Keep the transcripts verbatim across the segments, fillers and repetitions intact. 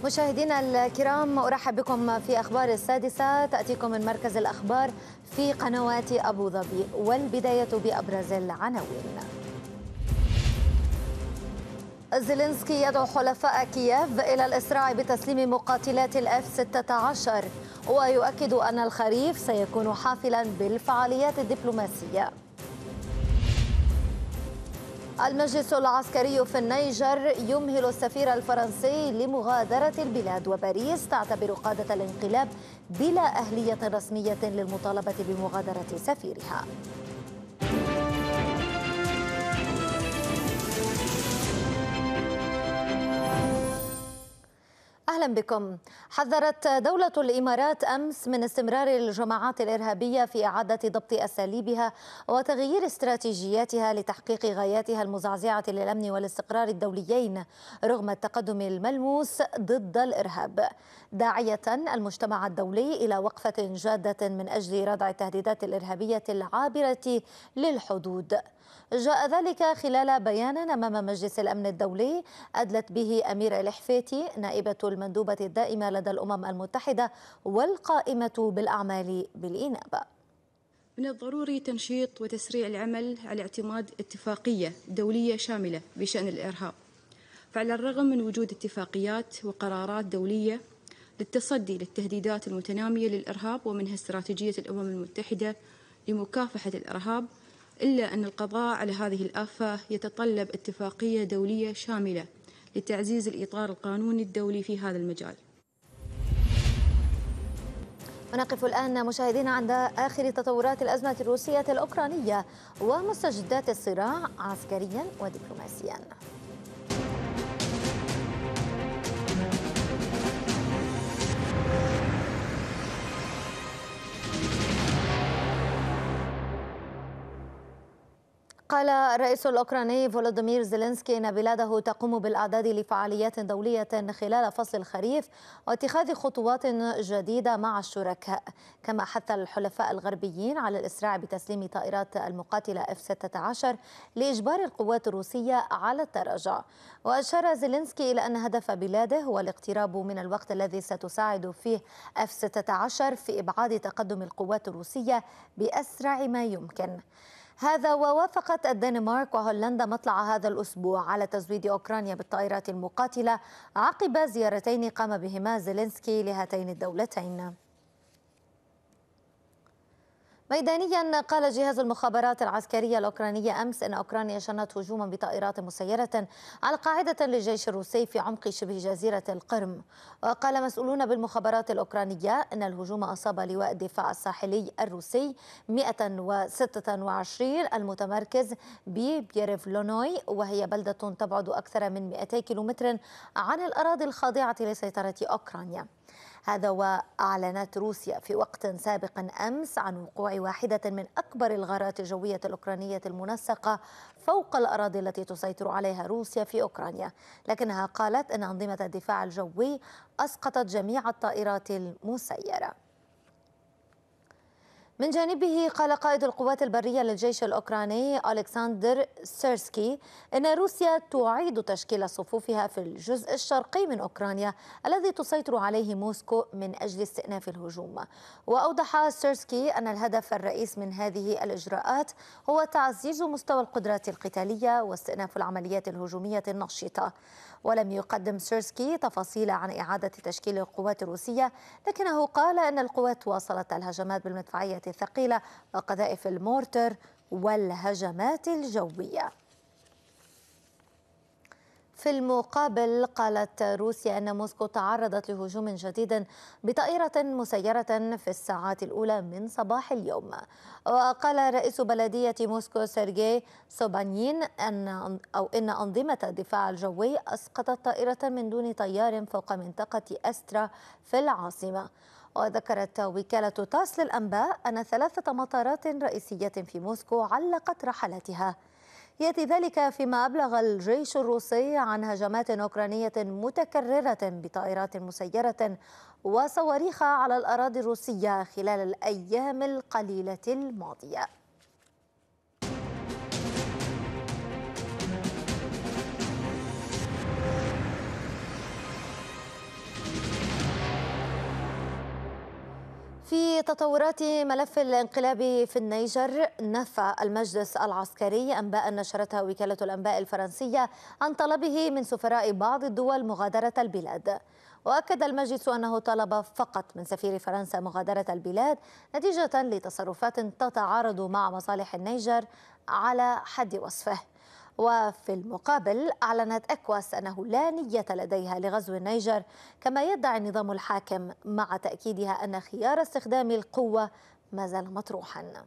مشاهدينا الكرام، أرحب بكم في أخبار السادسة تأتيكم من مركز الأخبار في قنوات أبو ظبي، والبداية بأبرز العناوين. زيلينسكي يدعو حلفاء كييف إلى الإسراع بتسليم مقاتلات الإف ستة عشر، ويؤكد أن الخريف سيكون حافلا بالفعاليات الدبلوماسية. المجلس العسكري في النيجر يمهل السفير الفرنسي لمغادرة البلاد، وباريس تعتبر قادة الانقلاب بلا أهلية رسمية للمطالبة بمغادرة سفيرها. أهلا بكم. حذرت دولة الإمارات أمس من استمرار الجماعات الإرهابية في إعادة ضبط أساليبها وتغيير استراتيجياتها لتحقيق غاياتها المزعزعة للأمن والاستقرار الدوليين رغم التقدم الملموس ضد الإرهاب، داعية المجتمع الدولي إلى وقفة جادة من أجل ردع التهديدات الإرهابية العابرة للحدود. جاء ذلك خلال بيان أمام مجلس الأمن الدولي أدلت به أمير الحفيتي نائبة المندوبة الدائمة لدى الأمم المتحدة والقائمة بالأعمال بالإنابة. من الضروري تنشيط وتسريع العمل على اعتماد اتفاقية دولية شاملة بشأن الإرهاب، فعلى الرغم من وجود اتفاقيات وقرارات دولية للتصدي للتهديدات المتنامية للإرهاب ومنها استراتيجية الأمم المتحدة لمكافحة الإرهاب، إلا أن القضاء على هذه الآفة يتطلب اتفاقية دولية شاملة لتعزيز الإطار القانوني الدولي في هذا المجال. ونقف الآن مشاهدينا عند آخر تطورات الأزمة الروسية الأوكرانية ومستجدات الصراع عسكريا ودبلوماسيا. قال الرئيس الأوكراني فولوديمير زيلينسكي إن بلاده تقوم بالإعداد لفعاليات دولية خلال فصل الخريف واتخاذ خطوات جديدة مع الشركاء، كما حث الحلفاء الغربيين على الإسراع بتسليم طائرات المقاتلة إف ستة عشر لإجبار القوات الروسية على التراجع. وأشار زيلينسكي إلى أن هدف بلاده هو الاقتراب من الوقت الذي ستساعد فيه إف ستة عشر في إبعاد تقدم القوات الروسية بأسرع ما يمكن. هذا ووافقت الدنمارك وهولندا مطلع هذا الأسبوع على تزويد أوكرانيا بالطائرات المقاتلة عقب زيارتين قام بهما زيلينسكي لهاتين الدولتين. ميدانيا، قال جهاز المخابرات العسكرية الأوكرانية أمس إن أوكرانيا شنت هجوما بطائرات مسيرة على قاعدة للجيش الروسي في عمق شبه جزيرة القرم. وقال مسؤولون بالمخابرات الأوكرانية إن الهجوم أصاب لواء الدفاع الساحلي الروسي مئة وستة وعشرين المتمركز ببيرفلونوي، وهي بلدة تبعد أكثر من مئتي كيلومتر عن الأراضي الخاضعة لسيطرة أوكرانيا. هذا وأعلنت روسيا في وقت سابق أمس عن وقوع واحدة من أكبر الغارات الجوية الأوكرانية المنسقة فوق الأراضي التي تسيطر عليها روسيا في أوكرانيا، لكنها قالت أن أنظمة الدفاع الجوي أسقطت جميع الطائرات المسيرة. من جانبه، قال قائد القوات البرية للجيش الأوكراني ألكسندر سيرسكي إن روسيا تعيد تشكيل صفوفها في الجزء الشرقي من أوكرانيا الذي تسيطر عليه موسكو من أجل استئناف الهجوم. وأوضح سيرسكي أن الهدف الرئيس من هذه الإجراءات هو تعزيز مستوى القدرات القتالية واستئناف العمليات الهجومية النشطة. ولم يقدم سيرسكي تفاصيل عن إعادة تشكيل القوات الروسية، لكنه قال أن القوات واصلت الهجمات بالمدفعية الثقيلة وقذائف المورتر والهجمات الجوية. في المقابل، قالت روسيا أن موسكو تعرضت لهجوم جديد بطائرة مسيرة في الساعات الأولى من صباح اليوم. وقال رئيس بلدية موسكو سيرجي سوبانيين أن أو إن أنظمة الدفاع الجوي أسقطت طائرة من دون طيار فوق منطقة أسترا في العاصمة. وذكرت وكالة تاس للأنباء أن ثلاثة مطارات رئيسية في موسكو علقت رحلاتها. يأتي ذلك فيما أبلغ الجيش الروسي عن هجمات أوكرانية متكررة بطائرات مسيرة وصواريخ على الأراضي الروسية خلال الأيام القليلة الماضية. وفي تطورات ملف الانقلاب في النيجر، نفى المجلس العسكري أنباء نشرتها وكالة الأنباء الفرنسية عن طلبه من سفراء بعض الدول مغادرة البلاد. وأكد المجلس أنه طلب فقط من سفير فرنسا مغادرة البلاد نتيجة لتصرفات تتعارض مع مصالح النيجر على حد وصفه. وفي المقابل أعلنت أكواس أنه لا نية لديها لغزو النيجر، كما يدعي النظام الحاكم، مع تأكيدها أن خيار استخدام القوة ما زال مطروحا.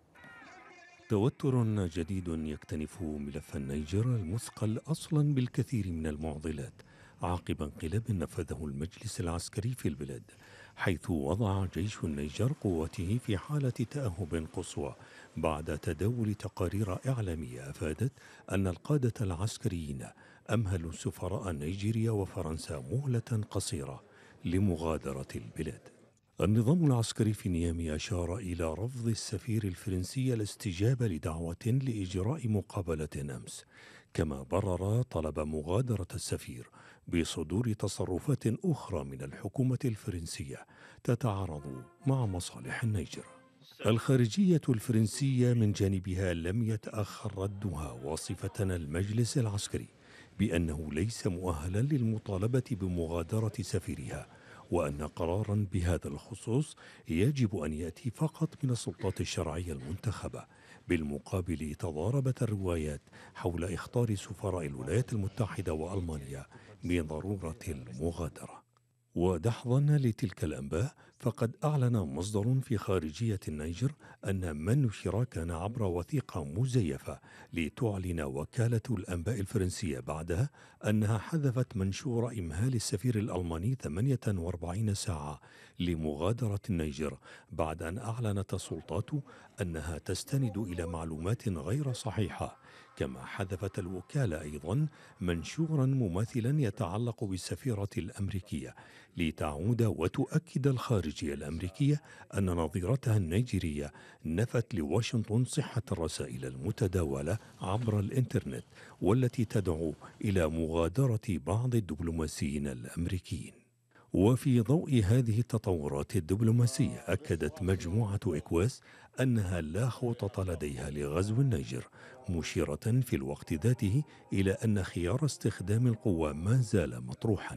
توتر جديد يكتنف ملف النيجر المثقل أصلا بالكثير من المعضلات عقب انقلاب نفذه المجلس العسكري في البلاد، حيث وضع جيش النيجر قوته في حالة تأهب قصوى بعد تداول تقارير إعلامية أفادت أن القادة العسكريين أمهلوا سفراء نيجيريا وفرنسا مهلة قصيرة لمغادرة البلاد. النظام العسكري في نيامي أشار إلى رفض السفير الفرنسي الاستجابة لدعوة لإجراء مقابلة أمس، كما برر طلب مغادرة السفير بصدور تصرفات أخرى من الحكومة الفرنسية تتعارض مع مصالح النيجر. الخارجية الفرنسية من جانبها لم يتأخر ردها واصفة المجلس العسكري بأنه ليس مؤهلا للمطالبة بمغادرة سفيرها، وأن قرارا بهذا الخصوص يجب أن يأتي فقط من السلطات الشرعية المنتخبة. بالمقابل تضاربت الروايات حول إخطار سفراء الولايات المتحدة وألمانيا بضرورة المغادرة. ودحضا لتلك الأنباء، فقد أعلن مصدر في خارجية النيجر أن من نشر كان عبر وثيقة مزيفة لتعلن وكالة الأنباء الفرنسية بعدها أنها حذفت منشور إمهال السفير الألماني ثمانية وأربعين ساعة لمغادرة النيجر، بعد أن أعلنت السلطات أنها تستند إلى معلومات غير صحيحة. كما حذفت الوكالة أيضا منشورا مماثلا يتعلق بالسفيرة الأمريكية، لتعود وتؤكد الخارجية الأمريكية أن نظيرتها النيجيرية نفت لواشنطن صحة الرسائل المتداولة عبر الإنترنت والتي تدعو إلى مغادرة بعض الدبلوماسيين الأمريكيين. وفي ضوء هذه التطورات الدبلوماسية، أكدت مجموعة إكواس أنها لا خطط لديها لغزو النيجر، مشيرة في الوقت ذاته إلى أن خيار استخدام القوة ما زال مطروحا.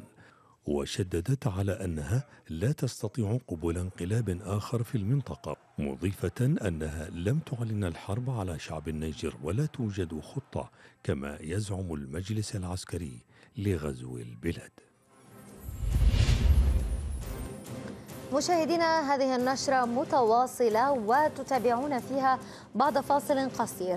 وشددت على أنها لا تستطيع قبول انقلاب آخر في المنطقة، مضيفة أنها لم تعلن الحرب على شعب النيجر ولا توجد خطة كما يزعم المجلس العسكري لغزو البلاد. مشاهدينا، هذه النشرة متواصلة وتتابعون فيها بعد فاصل قصير.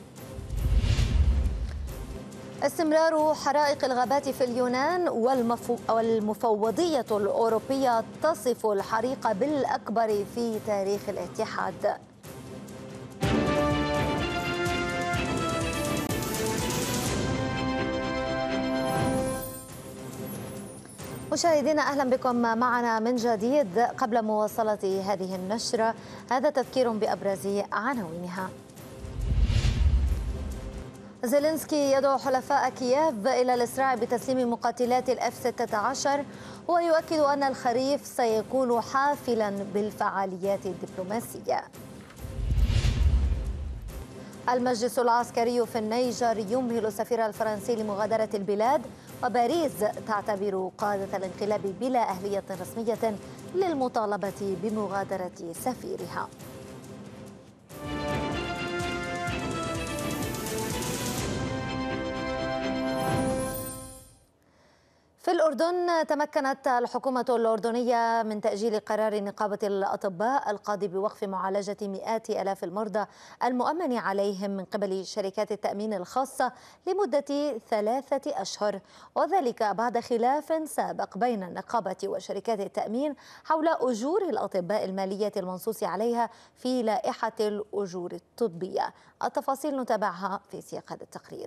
استمرار حرائق الغابات في اليونان، والمفوضية الأوروبية تصف الحريق بالأكبر في تاريخ الاتحاد. مشاهدينا، أهلا بكم معنا من جديد. قبل مواصلة هذه النشرة، هذا تذكير بأبرز عناوينها. زيلينسكي يدعو حلفاء كييف إلى الإسراع بتسليم مقاتلات الإف ستة عشر، ويؤكد أن الخريف سيكون حافلا بالفعاليات الدبلوماسية. المجلس العسكري في النيجر يمهل السفير الفرنسي لمغادرة البلاد، وباريس تعتبر قادة الانقلاب بلا أهلية رسمية للمطالبة بمغادرة سفيرها. في الأردن، تمكنت الحكومة الأردنية من تأجيل قرار نقابة الأطباء القاضي بوقف معالجة مئات آلاف المرضى المؤمن عليهم من قبل شركات التأمين الخاصة لمدة ثلاثة أشهر، وذلك بعد خلاف سابق بين النقابة وشركات التأمين حول أجور الأطباء المالية المنصوص عليها في لائحة الأجور الطبية. التفاصيل نتابعها في سياق هذا التقرير.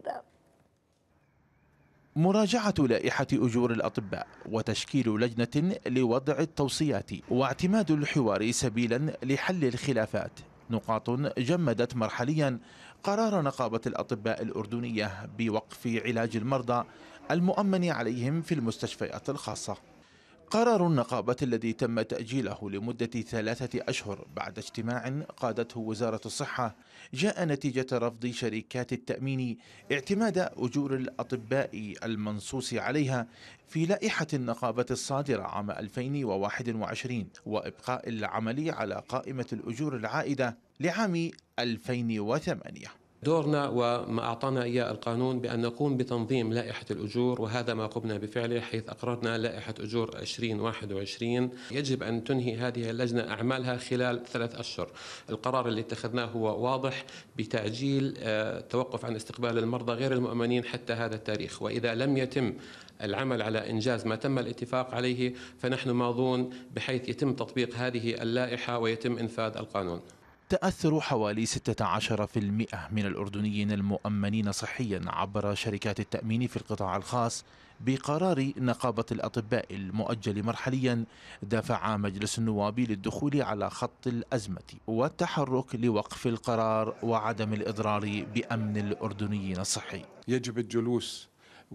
مراجعة لائحة أجور الأطباء وتشكيل لجنة لوضع التوصيات واعتماد الحوار سبيلا لحل الخلافات نقاط جمدت مرحليا قرار نقابة الأطباء الأردنية بوقف علاج المرضى المؤمن عليهم في المستشفيات الخاصة. قرار النقابة الذي تم تأجيله لمدة ثلاثة أشهر بعد اجتماع قادته وزارة الصحة جاء نتيجة رفض شركات التأمين اعتماد أجور الأطباء المنصوص عليها في لائحة النقابة الصادرة عام ألفين وواحد وعشرين وإبقاء العمل على قائمة الأجور العائدة لعام ألفين وثمانية. دورنا وما أعطانا إياه القانون بأن نقوم بتنظيم لائحة الأجور، وهذا ما قمنا بفعله حيث أقررنا لائحة أجور ألفين وواحد وعشرين. يجب أن تنهي هذه اللجنة أعمالها خلال ثلاث أشهر. القرار اللي اتخذناه هو واضح بتعجيل التوقف عن استقبال المرضى غير المؤمنين حتى هذا التاريخ، وإذا لم يتم العمل على إنجاز ما تم الاتفاق عليه فنحن ماضون بحيث يتم تطبيق هذه اللائحة ويتم إنفاذ القانون. تأثر حوالي ستة عشر بالمئة من الأردنيين المؤمنين صحيا عبر شركات التأمين في القطاع الخاص بقرار نقابة الأطباء المؤجل مرحليا، دفع مجلس النواب للدخول على خط الأزمة والتحرك لوقف القرار وعدم الإضرار بأمن الأردنيين الصحي. يجب الجلوس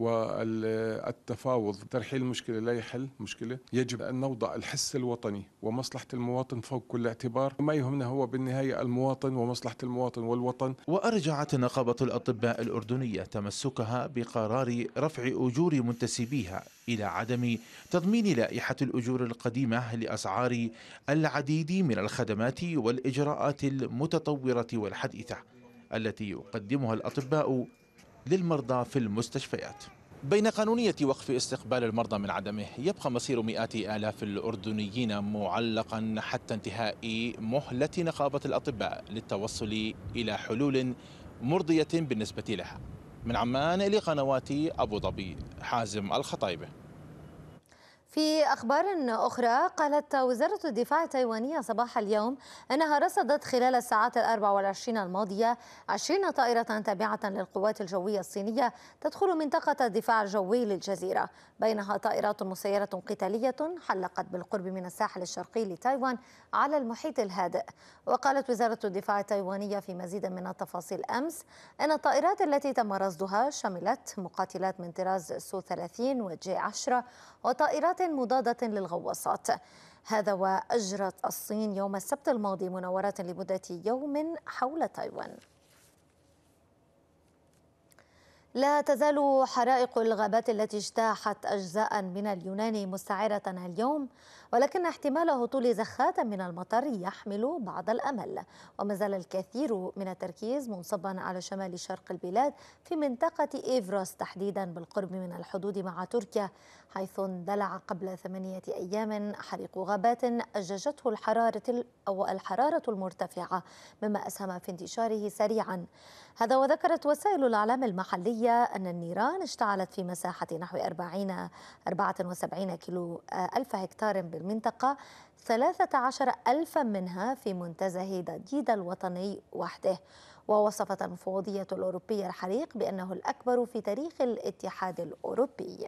والتفاوض. ترحيل المشكلة لا يحل مشكلة. يجب أن نوضع الحس الوطني ومصلحة المواطن فوق كل اعتبار. ما يهمنا هو بالنهاية المواطن ومصلحة المواطن والوطن. وأرجعت نقابة الأطباء الأردنية تمسكها بقرار رفع أجور منتسبيها إلى عدم تضمين لائحة الأجور القديمة لأسعار العديد من الخدمات والإجراءات المتطورة والحديثة التي يقدمها الأطباء للمرضى في المستشفيات. بين قانونية وقف استقبال المرضى من عدمه يبقى مصير مئات آلاف الأردنيين معلقا حتى انتهاء مهلة نقابة الأطباء للتوصل إلى حلول مرضية بالنسبة لها. من عمان لقنوات أبو ظبي، حازم الخطايبة. في أخبار أخرى، قالت وزارة الدفاع التايوانية صباح اليوم أنها رصدت خلال الساعات الأربع والعشرين الماضية عشرين طائرة تابعة للقوات الجوية الصينية تدخل منطقة الدفاع الجوي للجزيرة، بينها طائرات مسيرة قتالية حلقت بالقرب من الساحل الشرقي لتايوان على المحيط الهادئ. وقالت وزارة الدفاع التايوانية في مزيد من التفاصيل أمس أن الطائرات التي تم رصدها شملت مقاتلات من طراز سو ثلاثين وجي عشرة وطائرات مضادة للغواصات. هذا وأجرت الصين يوم السبت الماضي مناورات لمدة يوم حول تايوان. لا تزال حرائق الغابات التي اجتاحت أجزاء من اليونان مستعرة اليوم، ولكن احتمال هطول زخات من المطر يحمل بعض الأمل، وما زال الكثير من التركيز منصبا على شمال شرق البلاد في منطقة إيفروس تحديدا بالقرب من الحدود مع تركيا، حيث اندلع قبل ثمانية أيام حريق غابات أججته الحرارة أو الحرارة المرتفعة، مما أسهم في انتشاره سريعا. هذا وذكرت وسائل الإعلام المحلية أن النيران اشتعلت في مساحة نحو أربعة وسبعين كيلو ألف هكتار بالمنطقة، ثلاثة عشر ألفا منها في منتزه دجيدة الوطني وحده. ووصفت المفوضية الأوروبية الحريق بأنه الأكبر في تاريخ الاتحاد الأوروبي.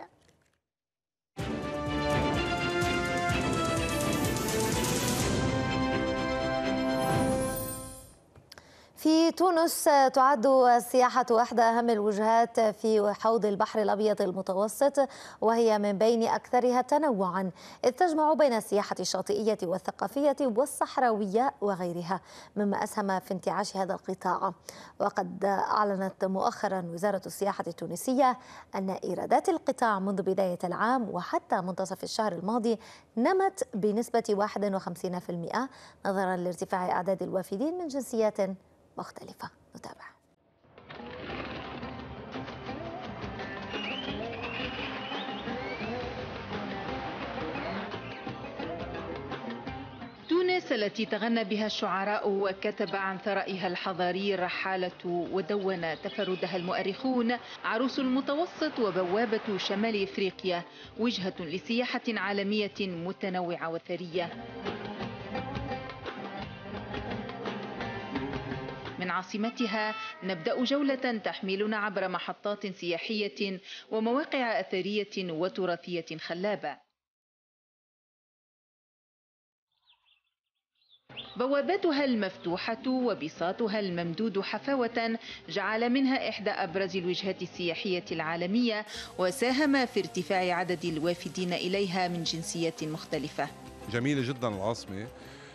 في تونس تعد السياحة إحدى أهم الوجهات في حوض البحر الأبيض المتوسط، وهي من بين أكثرها تنوعا، إذ تجمع بين السياحة الشاطئية والثقافية والصحراوية وغيرها، مما أسهم في انتعاش هذا القطاع. وقد أعلنت مؤخرا وزارة السياحة التونسية أن إيرادات القطاع منذ بداية العام وحتى منتصف الشهر الماضي نمت بنسبة واحد وخمسين بالمئة نظرا لارتفاع أعداد الوافدين من جنسيات مختلفة. نتابع. تونس التي تغنى بها الشعراء وكتب عن ثرائها الحضاري الرحالة ودون تفردها المؤرخون، عروس المتوسط وبوابة شمال إفريقيا، وجهة لسياحة عالمية متنوعة وثرية. من عاصمتها نبدأ جولة تحملنا عبر محطات سياحية ومواقع أثرية وتراثية خلابة. بواباتها المفتوحة وبساطها الممدود حفاوة جعل منها إحدى أبرز الوجهات السياحية العالمية، وساهم في ارتفاع عدد الوافدين إليها من جنسيات مختلفة. جميلة جدا العاصمة،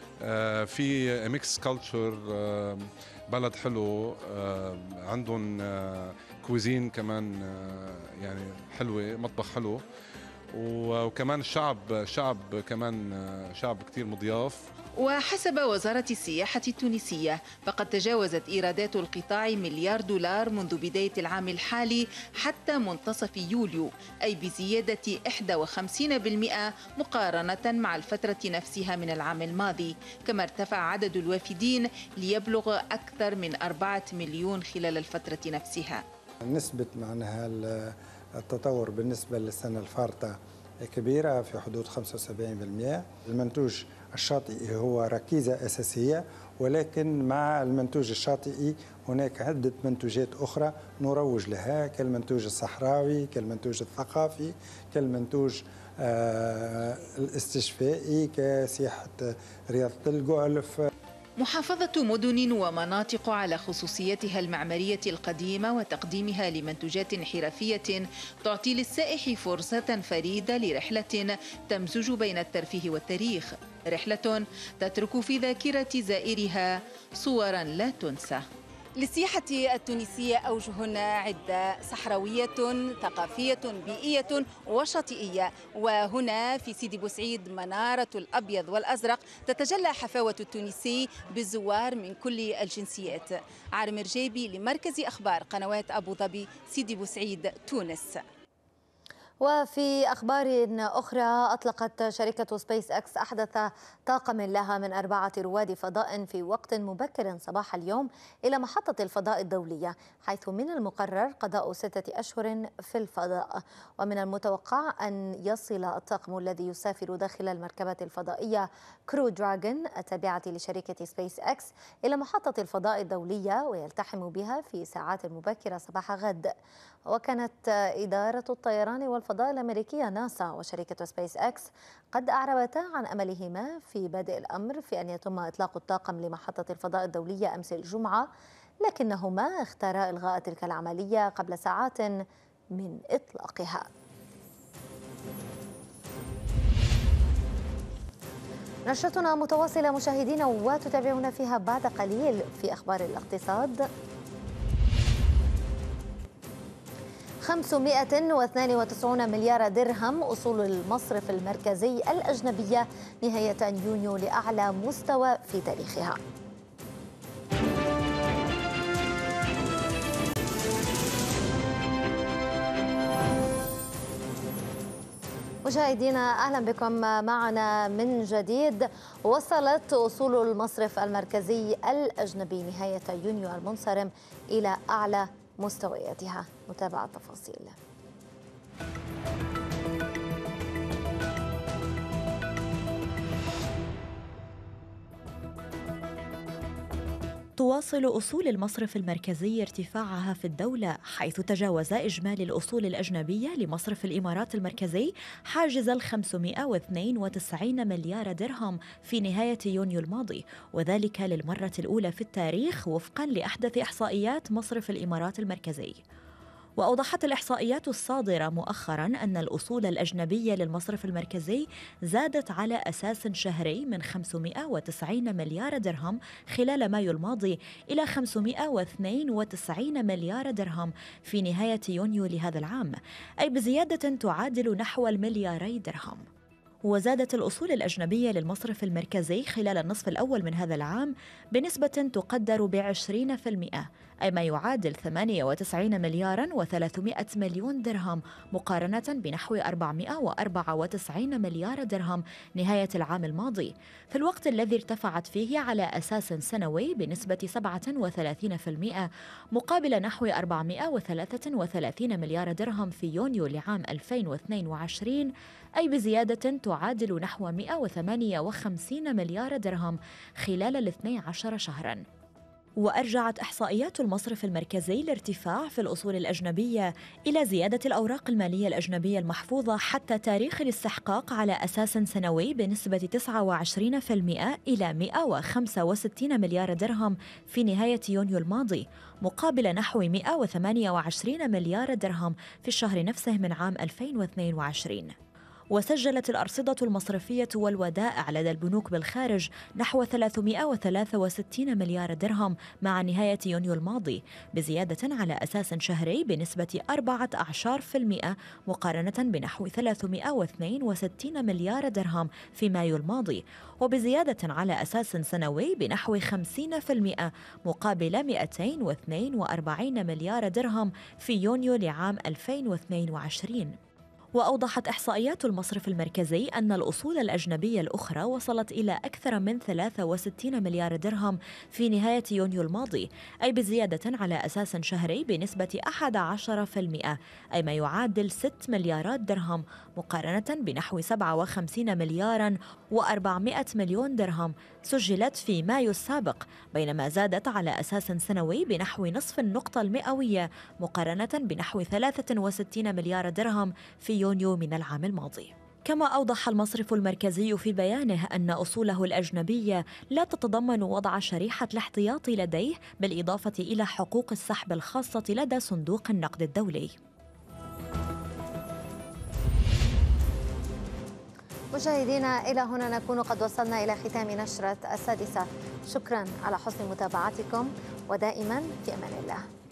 في ميكس كلتشر، بلد حلو، عندهم كوزين كمان يعني حلوة، مطبخ حلو، وكمان الشعب شعب كمان شعب كتير مضياف. وحسب وزارة السياحة التونسية فقد تجاوزت إيرادات القطاع مليار دولار منذ بداية العام الحالي حتى منتصف يوليو، أي بزيادة واحد وخمسين بالمئة مقارنة مع الفترة نفسها من العام الماضي. كما ارتفع عدد الوافدين ليبلغ أكثر من أربعة مليون خلال الفترة نفسها. نسبة معناها التطور بالنسبة للسنة الفارطة كبيرة في حدود خمسة وسبعين بالمئة. المنتوج الشاطئي هو ركيزة أساسية، ولكن مع المنتوج الشاطئي هناك عدة منتوجات أخرى نروج لها، كالمنتوج الصحراوي، كالمنتوج الثقافي، كالمنتوج آه الاستشفائي، كسياحة رياضة الجولف. محافظة مدن ومناطق على خصوصيتها المعمارية القديمة وتقديمها لمنتوجات حرفية تعطي للسائح فرصة فريدة لرحلة تمزج بين الترفيه والتاريخ، رحلة تترك في ذاكرة زائرها صورا لا تنسى. للسياحة التونسية أوجه عدة، صحراوية، ثقافية، بيئية وشاطئية. وهنا في سيدي بوسعيد منارة الأبيض والأزرق تتجلى حفاوة التونسي بالزوار من كل الجنسيات. عارم رجيبي لمركز أخبار قنوات أبو ظبي، سيدي بوسعيد، تونس. وفي أخبار أخرى، أطلقت شركة سبيس إكس أحدث طاقم لها من أربعة رواد فضاء في وقت مبكر صباح اليوم إلى محطة الفضاء الدولية، حيث من المقرر قضاء ستة أشهر في الفضاء. ومن المتوقع أن يصل الطاقم الذي يسافر داخل المركبة الفضائية كرو دراجون التابعة لشركة سبيس إكس إلى محطة الفضاء الدولية، ويلتحم بها في ساعات مبكرة صباح غد. وكانت إدارة الطيران والفضاء الأمريكية ناسا وشركة سبيس إكس قد أعربتا عن أملهما في بدء الأمر في أن يتم إطلاق الطاقم لمحطة الفضاء الدولية أمس الجمعة، لكنهما اختارا إلغاء تلك العملية قبل ساعات من إطلاقها. نشرتنا متواصلة مشاهدينا، وتتابعون فيها بعد قليل في أخبار الاقتصاد. خمسمائة واثنين وتسعين مليار درهم أصول المصرف المركزي الأجنبية نهاية يونيو لأعلى مستوى في تاريخها. مشاهدينا أهلا بكم معنا من جديد. وصلت أصول المصرف المركزي الأجنبي نهاية يونيو المنصرم إلى أعلى مستوياتها. نتابع التفاصيل. تواصل أصول المصرف المركزي ارتفاعها في الدولة، حيث تجاوز إجمالي الأصول الأجنبية لمصرف الإمارات المركزي حاجز ال خمسمائة واثنين وتسعين مليار درهم في نهاية يونيو الماضي، وذلك للمرة الأولى في التاريخ وفقاً لأحدث إحصائيات مصرف الإمارات المركزي. وأوضحت الإحصائيات الصادرة مؤخراً أن الأصول الأجنبية للمصرف المركزي زادت على أساس شهري من خمسمائة وتسعين مليار درهم خلال مايو الماضي إلى خمسمائة واثنين وتسعين مليار درهم في نهاية يونيو لهذا العام، أي بزيادة تعادل نحو الملياري درهم. وزادت الأصول الأجنبية للمصرف المركزي خلال النصف الأول من هذا العام بنسبة تقدر بعشرين في المئة، أي ما يعادل ثمانية وتسعين ملياراً وثلاثمائة مليون درهم، مقارنة بنحو أربعمائة وأربعة وتسعين مليار درهم نهاية العام الماضي، في الوقت الذي ارتفعت فيه على أساس سنوي بنسبة سبعة وثلاثين في المئة، مقابل نحو أربعمائة وثلاثة وثلاثين مليار درهم في يونيو لعام ألفين واثنين وعشرين، أي بزيادة تعادل نحو مائة وثمانية وخمسين مليار درهم خلال الاثني عشر شهراً. وأرجعت إحصائيات المصرف المركزي الارتفاع في الأصول الأجنبية إلى زيادة الأوراق المالية الأجنبية المحفوظة حتى تاريخ الاستحقاق على أساس سنوي بنسبة تسعة وعشرين بالمئة إلى مئة وخمسة وستين مليار درهم في نهاية يونيو الماضي، مقابل نحو مئة وثمانية وعشرين مليار درهم في الشهر نفسه من عام ألفين واثنين وعشرين. وسجلت الأرصدة المصرفية والودائع لدى البنوك بالخارج نحو ثلاثمئة وثلاثة وستين مليار درهم مع نهاية يونيو الماضي، بزيادة على أساس شهري بنسبة أربعة عشر بالمئة مقارنة بنحو ثلاثمئة واثنين وستين مليار درهم في مايو الماضي، وبزيادة على أساس سنوي بنحو خمسين بالمئة مقابل مئتين واثنين وأربعين مليار درهم في يونيو لعام ألفين واثنين وعشرين. وأوضحت إحصائيات المصرف المركزي أن الأصول الأجنبية الأخرى وصلت إلى أكثر من ثلاثة وستين مليار درهم في نهاية يونيو الماضي، أي بزيادة على أساس شهري بنسبة أحد عشر بالمئة، أي ما يعادل ستة مليارات درهم مقارنة بنحو سبعة وخمسين ملياراً وأربعمئة مليون درهم سجلت في مايو السابق، بينما زادت على أساس سنوي بنحو نصف النقطة المئوية مقارنة بنحو ثلاثة وستين مليار درهم في يونيو من العام الماضي. كما أوضح المصرف المركزي في بيانه أن أصوله الأجنبية لا تتضمن وضع شريحة الاحتياطي لديه، بالإضافة إلى حقوق السحب الخاصة لدى صندوق النقد الدولي. مشاهدينا، إلى هنا نكون قد وصلنا إلى ختام نشرة السادسة. شكرا على حسن متابعتكم ودائما في أمان الله.